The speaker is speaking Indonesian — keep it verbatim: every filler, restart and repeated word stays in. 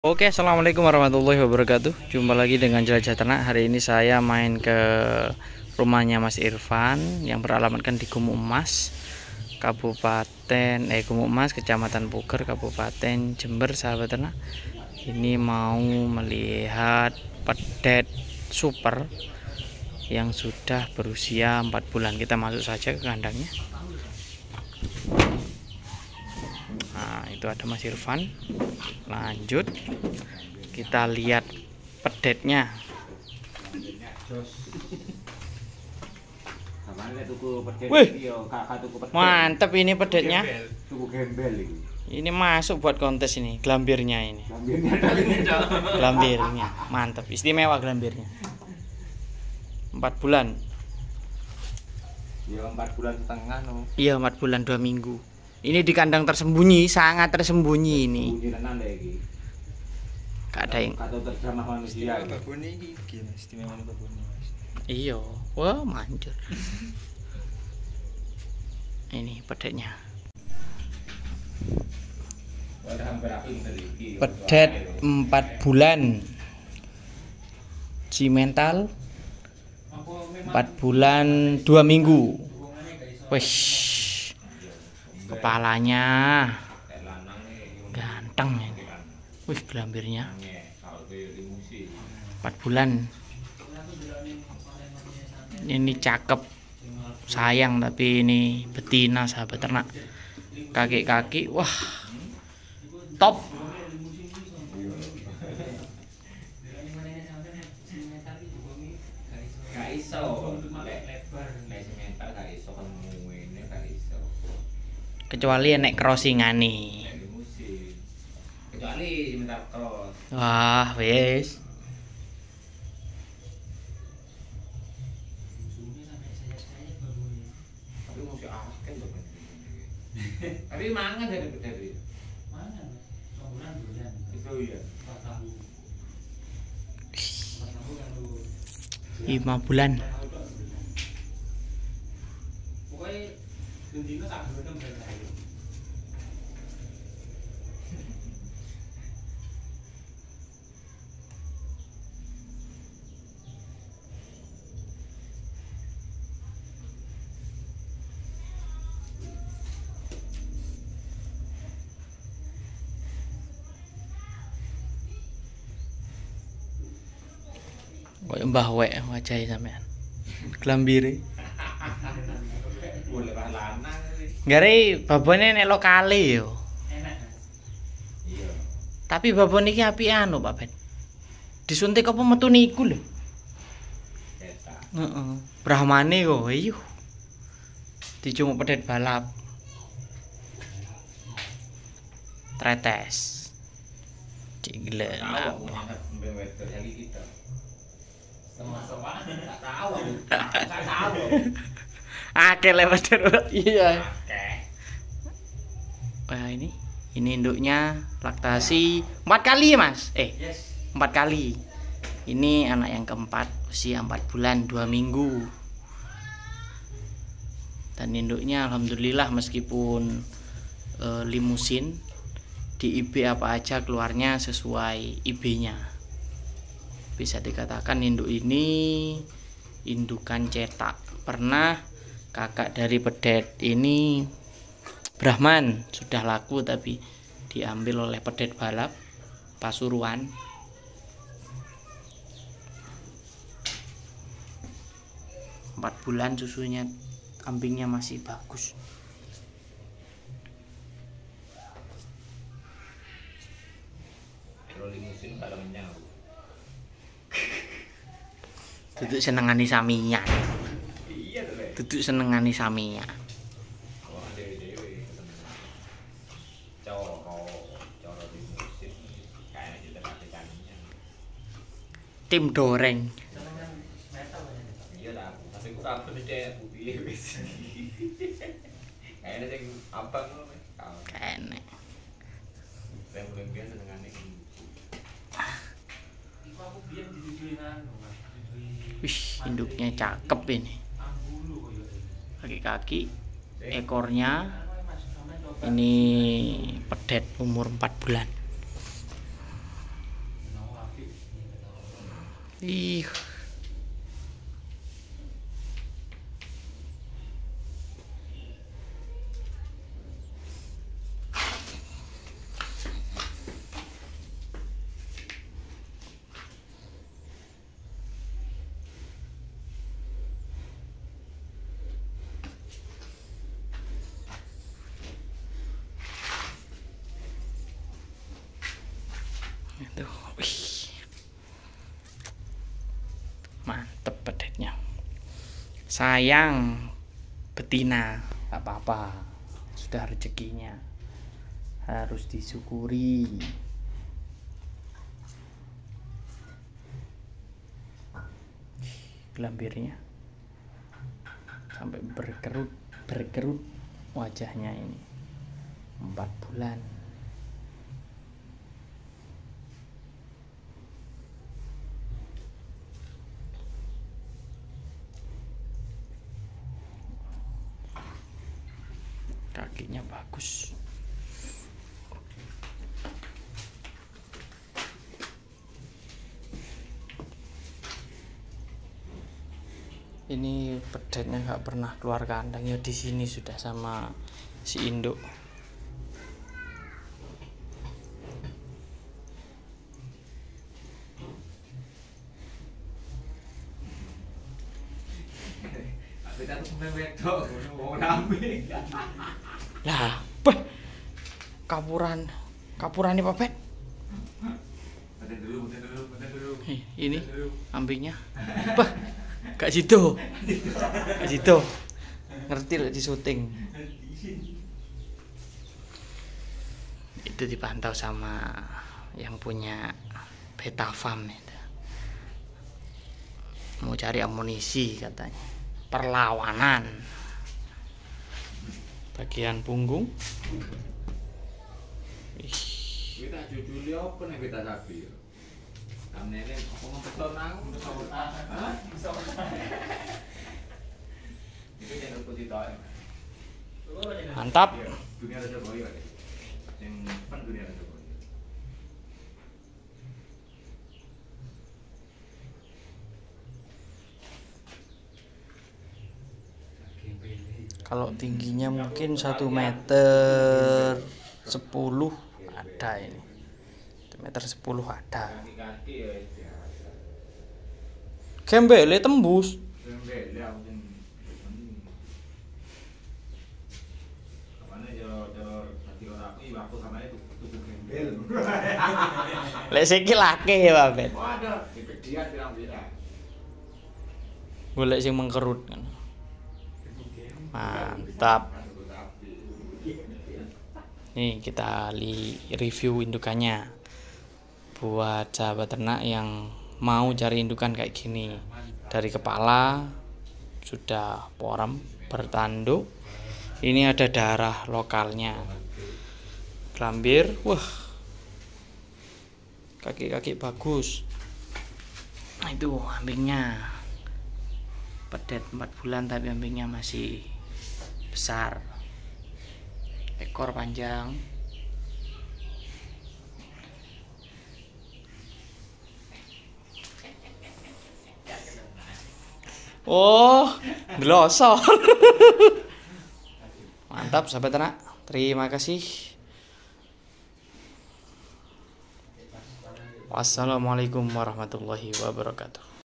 Oke, assalamualaikum warahmatullahi wabarakatuh. Jumpa lagi dengan Jelajah Ternak. Hari ini saya main ke rumahnya Mas Irfan yang beralamatkan di Gumuk Mas, Kabupaten eh Gumuk Mas, Kecamatan Puger, Kabupaten Jember, sahabat ternak. Ini mau melihat pedet super yang sudah berusia empat bulan. Kita masuk saja ke kandangnya. Nah, itu ada Mas Irfan. Lanjut kita lihat pedetnya. Wih, mantep ini pedetnya. Ini masuk buat kontes ini, gelambirnya ini. Gelambirnya mantep, istimewa gelambirnya. Empat bulan. Iya empat bulan setengah no. Iya empat bulan dua minggu. Ini di kandang tersembunyi, sangat tersembunyi ini. Gak ada yang. Kata terjamah manusia. Babon iki piye Mas? Istimewa babon Mas. Iya, wah manjur. Ini pedetnya. Pedet empat bulan. Cimental empat bulan dua minggu. Wih, kepalanya ganteng ini. Wih, gelambirnya empat bulan. Ini cakep, sayang, tapi ini betina, sahabat ternak. Kaki-kaki wah top. Kecuali enek crossingane. Kecuali sebentar cross. Wah, wis. Tapi mesti akeh lho. Tapi mangan dari dari. Mangan. Sebulan bulan. Itu iya. lima bulan. Pokoknya dendino sak bulan berapa? Kayak mbah wek wajahe sampean. Glambire. Boleh bah lanang. Gare babone nek lokale yo. Enak. Iya. Tapi babon iki apian lho, Pak Ben. Disuntik apa metu niku lho. Ketak. Heeh. Brahmane kok, iyo. Dicumuk pedet balap. Tretes. Cik gila. Tahu punya wetter lagi kita. Sama-sama tak tahu. Tak tahu. Akeh lewat terus. Iya. Oke. Wah, ini ini induknya laktasi empat kali ya, Mas? Eh, Yes. empat kali. Ini anak yang keempat, usia empat bulan dua minggu. Dan induknya alhamdulillah meskipun e, limusin, di I B apa aja keluarnya sesuai I B-nya. Bisa dikatakan induk ini indukan cetak. Pernah kakak dari pedet ini Brahman sudah laku, tapi diambil oleh pedet balap Pasuruan. Empat bulan susunya, kambingnya masih bagus. Kalau limusin kalau menyau. Duduk senengani saminya. Iya tuh. Duduk senengani saminya. Oh, dewe-dewe ketemu. Coro, coro limusin kayak gitu kaki-kakinya. Tim doreng. Iya lah, tapi kok apa nih deh, piye wis. Kayaknya sing abang ngono. Kenek. Yang biasa senengane iku. Iku aku biyen diduduinan. Wih, induknya cakep ini. Kaki-kaki, ekornya. Ini pedet umur empat bulan. Ih. Itu, wih, mantep pedetnya. Sayang betina, tak apa-apa, sudah rezekinya, harus disyukuri. Gelambirnya sampai berkerut berkerut wajahnya ini, empat bulan. Kakinya bagus. Ini pedetnya nggak pernah keluar kandang ya, di sini sudah sama si induk. Kita tuh wedok, mau rame. Lah, bah, kapuran, kapuran nih Pak. Bentar dulu, bentar dulu, bentar dulu. Hei, ini ambingnya, bah, gak situ, gak situ, ngerti lah di syuting. Itu dipantau sama yang punya Beta Farm itu. Mau cari amunisi katanya, perlawanan. Bagian punggung. Ih. Kita jujuli apa nih kita sapi? Kamne ini apa mempesona? Mempesona. Hah? Mempesona. Itu yang putih toh. Mantap. Dunia ada boyo. Yang pen dunia ada boyo. Kalau tingginya mungkin satu meter sepuluh ada ini, satu meter sepuluh ada. Kaki-kaki ya biasa. Gembele tembus. Gembele aku Kamane jalur-jalur dadi ora rapi waktu samane tuku gembel. Lek siki lake ya, Pak Bet. Waduh, dipedian pirang-pirang. Golek sing mengkerut kan. Mantap. Nih kita li review indukannya buat sahabat ternak yang mau cari indukan kayak gini. Dari kepala sudah porem bertanduk. Ini ada darah lokalnya. Gelambir, wah, kaki-kaki bagus. Nah itu ambingnya, pedet empat bulan tapi ambingnya masih besar. Ekor panjang. Oh, glosor. Mantap sahabat ternak. Terima kasih. Wassalamualaikum warahmatullahi wabarakatuh.